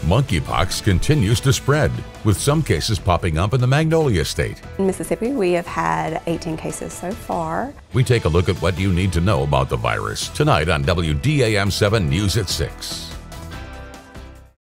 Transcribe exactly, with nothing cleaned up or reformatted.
Monkeypox continues to spread, with some cases popping up in the Magnolia State. In Mississippi, we have had eighteen cases so far. We take a look at what you need to know about the virus tonight on W D A M seven News at six.